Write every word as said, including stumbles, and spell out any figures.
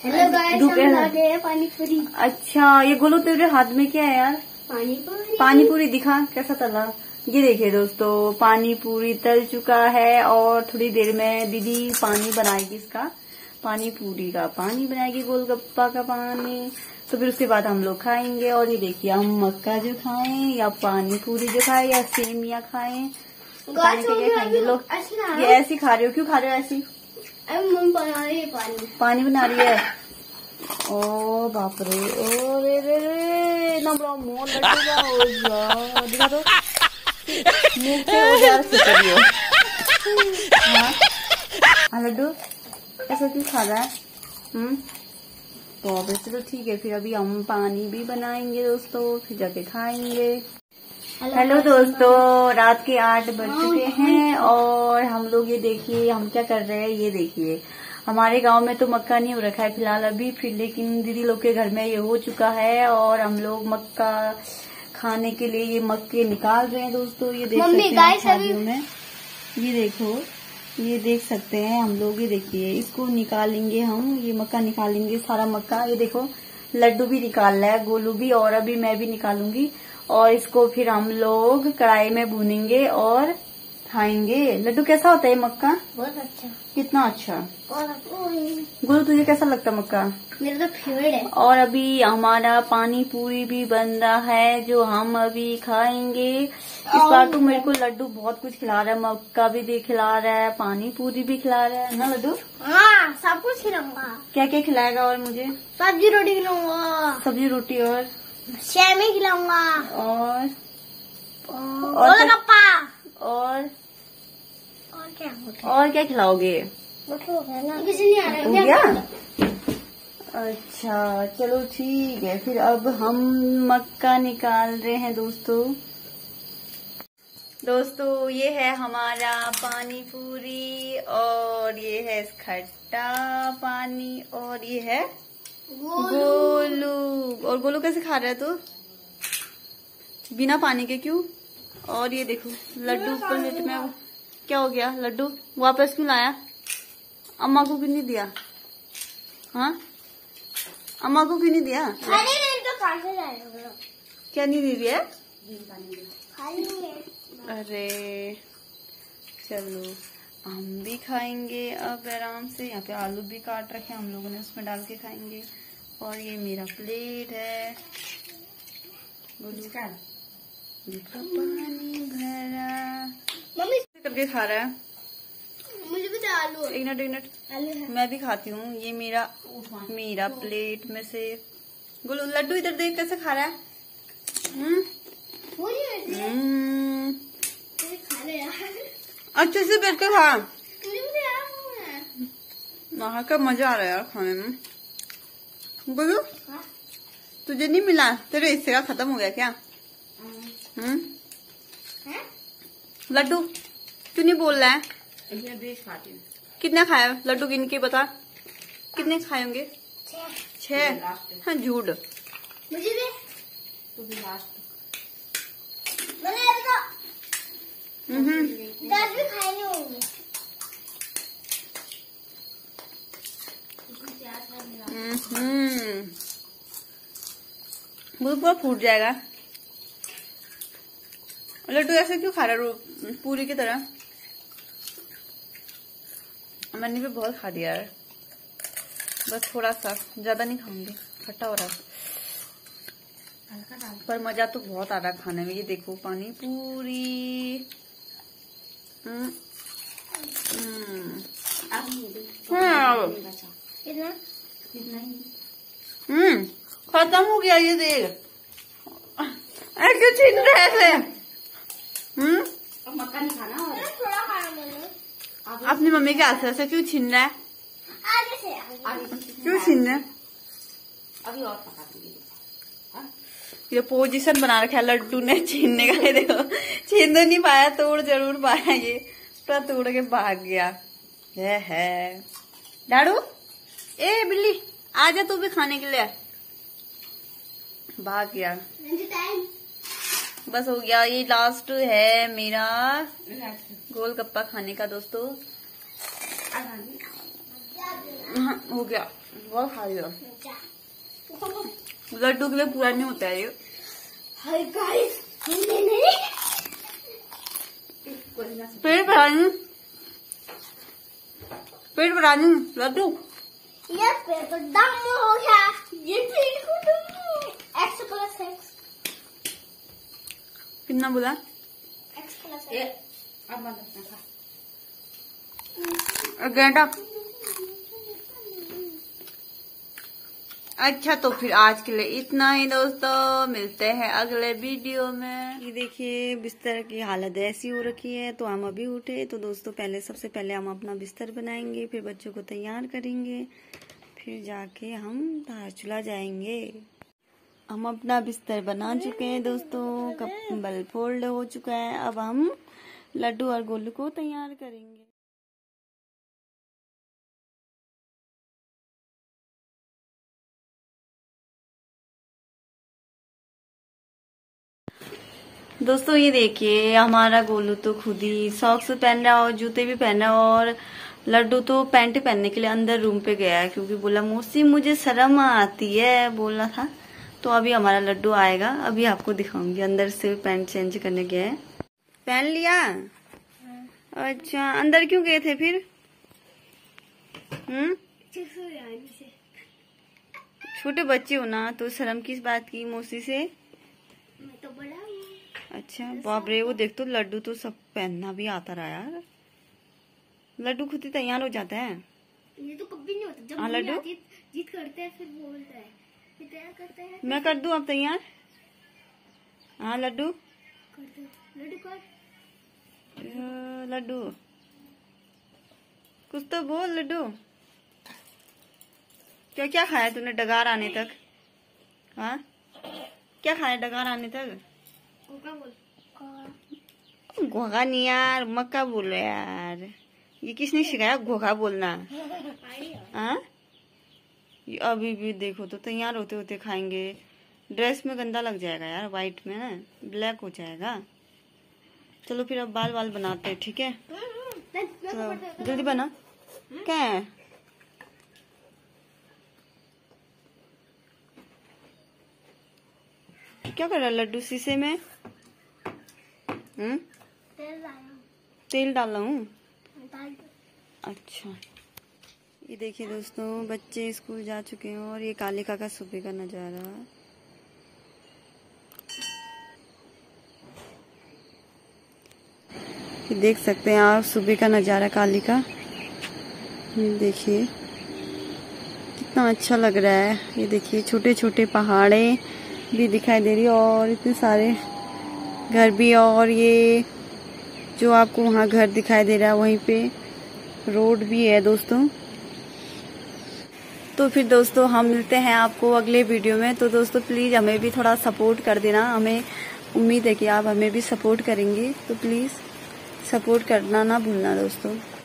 Hello guys, हम ला रहे हैं पानी पूरी। अच्छा, ये गोलू तेरे हाथ में क्या है यार? पानी पूरी। पानी पूरी दिखा कैसा तला। ये देखिए दोस्तों, पानी पूरी तल चुका है और थोड़ी देर में दीदी पानी बनाएगी, इसका पानी पूरी का पानी बनाएगी, गोलगप्पा का पानी। तो फिर उसके बाद हम लोग खाएंगे। और ये देखिए, हम मक्का जो खाएं या पानी पूरी जो खाएं या सेमिया खाएं, खाएंगे लोग। ये ऐसी खा रहे हो, क्यों खा रहे हो ऐसी? मम्मी बना रही है पानी। पानी बना रही है। ओ बाप रे, ओ रे रे रे, ना बड़ा मुंह लटका हो गया। दिखा दो मुंह से हो जा रही हो। हाँ लड्डू, ऐसा क्यों खा रहा है? हम्म तो अब तो ठीक है, फिर अभी हम पानी भी बनाएंगे दोस्तों, फिर जाके खाएंगे। हेलो दोस्तों, रात के आठ बज चुके हैं और हम लोग ये देखिए हम क्या कर रहे हैं। ये देखिए, हमारे गांव में तो मक्का नहीं हो रखा है फिलहाल अभी, फिर लेकिन दीदी लोग के घर में ये हो चुका है और हम लोग मक्का खाने के लिए ये मक्के निकाल रहे हैं दोस्तों। ये देख सकते हैं शादियों में, ये देखो, ये देख सकते हैं हम लोग। ये देखिए, इसको निकालेंगे हम, ये मक्का निकालेंगे सारा मक्का। ये देखो, लड्डू भी निकाल रहा है, गोलू भी, और अभी मैं भी निकालूंगी। और इसको फिर हम लोग कढ़ाई में भूनेंगे और खाएंगे। लड्डू कैसा होता है मक्का? बहुत अच्छा। कितना अच्छा? अच्छा। गोलू तुझे कैसा लगता है मक्का? मेरा तो फेवरेट है। और अभी हमारा पानी पूरी भी बन रहा है जो हम अभी खाएंगे। इस बार तो मेरे को लड्डू बहुत कुछ खिला रहा है, मक्का भी दे खिला रहा है, पानी पूरी भी खिला रहा है ना लड्डू? हाँ, सब कुछ खिलाऊंगा। क्या क्या खिलाएगा? और मुझे सब्जी रोटी खिलाऊंगा। सब्जी रोटी और सेमी खिलाऊंगा। और गोलगप्पा। और और क्या और क्या खिलाओगे? किसी नहीं आ हो गया? अच्छा चलो ठीक है, फिर अब हम मक्का निकाल रहे हैं दोस्तों। दोस्तों ये है हमारा पानी पूरी और ये है खट्टा पानी और ये है गोलू। और गोलू कैसे खा रहा है तू? बिना पानी के क्यों? और ये देखो लड्डू प्लेट में, क्या हो गया लड्डू? वापस क्यों लाया? अम्मा को क्यों नहीं दिया? हाँ, अम्मा को क्यों नहीं दिया? नहीं तो खा के जाएगा। क्या नहीं दे दिया? खा अरे चलो हम भी खाएंगे अब आराम से। यहाँ पे आलू भी काट रखे हैं हम लोगों ने, उसमें डाल के खाएंगे। और ये मेरा प्लेट है, गोलू का पानी भरा मम्मी करके खा रहा है। मुझे भी तो आलू। एक मिनट एक मिनट आलू है। मैं मैं भी खाती हूँ। ये मेरा मेरा प्लेट में से गोलू, लड्डू इधर देख कैसे खा रहा है। हम्म हम्म अच्छे से बैठ के खा। वहाँ का मजा आ रहा है यार खाने में। बोलो तुझे नहीं मिला? तेरे हिस्से का खत्म हो गया क्या? हम्म लड्डू तू नहीं बोल रहा है? कितना खाया लड्डू? गिन के बता, कितने खाए होंगे? छह। हाँ झूठ। मुझे भी हम्म दस भी खाए होंगे। हम्म वो पूरा फूट जाएगा। लड्डू ऐसे क्यों खा रहा है पूरी की तरह? मैंने भी बहुत खा दिया यार, बस थोड़ा सा, ज्यादा नहीं खाऊंगी, खट्टा हो रहा है। पर मजा तो बहुत आ रहा है खाने में। ये देखो पानी पूरी। हम्म हम्म खत्म हो गया। ये देख ऐसे छीन रहे थे। हम्म मक्का नहीं खाना और थोड़ा खाना मैंने। अपनी मम्मी के हाथ से ऐसे क्यों छीन रहा है? आगे से आगे क्यों छीन रहा है? अभी और पका दूंगी। ये पोजीशन बना रखा है लड्डू ने छीनने का। ये देखो छीन तो नहीं पाया, तोड़ जरूर पाया। ये पूरा तोड़ के भाग गया। ये है डाड़ू, ए बिल्ली आजा तू भी खाने के लिए। भाग गया। बस हो गया, ये लास्ट है मेरा गोलगप्पा खाने का दोस्तों। हाँ, हो गया, बहुत खा लिया। लड्डू के लिए पूरा नहीं होता है ये। हाय गाइस, पेट भरा नहीं, पेट भरा नहीं लड्डू। ये पेट तो दम हो गया, ये पेट को दम एक्स प्लस एक्स। कितना बोला? X plus x. अब बंद करना घंटा। अच्छा तो फिर आज के लिए इतना ही दोस्तों, मिलते हैं अगले वीडियो में। ये देखिए बिस्तर की हालत ऐसी हो रखी है, तो हम अभी उठे तो दोस्तों पहले सबसे पहले हम अपना बिस्तर बनाएंगे, फिर बच्चों को तैयार करेंगे, फिर जाके हम धारचूला जाएंगे। हम अपना बिस्तर बना चुके हैं दोस्तों, कंबल फोल्ड हो चुका है। अब हम लड्डू और गोलू को तैयार करेंगे। दोस्तों ये देखिए हमारा गोलू तो खुद ही सॉक्स पहन रहा है और जूते भी पहन रहा है, और लड्डू तो पैंट पहनने के लिए अंदर रूम पे गया है, क्योंकि बोला मौसी मुझे शर्म आती है बोला था। तो अभी हमारा लड्डू आएगा, अभी आपको दिखाऊंगी। अंदर से पैंट चेंज करने गया है। पहन लिया? अच्छा, अंदर क्यों गए थे फिर? हम्म, छोटे बच्चे हो ना, तो शर्म किस बात की मौसी से? मैं तो बड़ा हूँ। अच्छा बाप रे, वो देख तो लड्डू तो सब पहनना भी आता रहा यार। लड्डू खुद ही तैयार हो जाता है। ये तो कभी नहीं होता, जब हाँ, लड्डू जीत करते हैं फिर बोलता है, फिर तैयार करते हैं। मैं कर दूं अब तैयार? हाँ लड्डू कर दो, लड्डू कर। लड्डू कुछ तो बोल लड्डू। क्या क्या खाया तूने डगार आने तक? हाँ क्या खाया डगार आने तक? घोगा बोल। घोगा नहीं यार, मक्का बोलो यार। ये किसने सिखाया घोगा बोलना? हाँ ये अभी भी देखो तो तैयार होते होते खाएंगे। ड्रेस में गंदा लग जाएगा यार, व्हाइट में ना ब्लैक हो जाएगा। चलो फिर अब बाल बाल बनाते हैं, ठीक है? तो जल्दी बना। क्या है? क्या कर रहा है लड्डू शीशे में? हम्म, तेल डाला हूँ। अच्छा ये देखिए दोस्तों, बच्चे स्कूल जा चुके हैं और ये कालिका का सुबह का नजारा। ये देख सकते हैं आप सुबह का नजारा कालिका। ये देखिए कितना अच्छा लग रहा है। ये देखिए छोटे छोटे पहाड़े भी दिखाई दे रही है और इतने सारे घर भी, और ये जो आपको वहाँ घर दिखाई दे रहा है वहीं पे रोड भी है दोस्तों। तो फिर दोस्तों हम मिलते हैं आपको अगले वीडियो में। तो दोस्तों प्लीज हमें भी थोड़ा सपोर्ट कर देना, हमें उम्मीद है कि आप हमें भी सपोर्ट करेंगे, तो प्लीज सपोर्ट करना ना भूलना दोस्तों।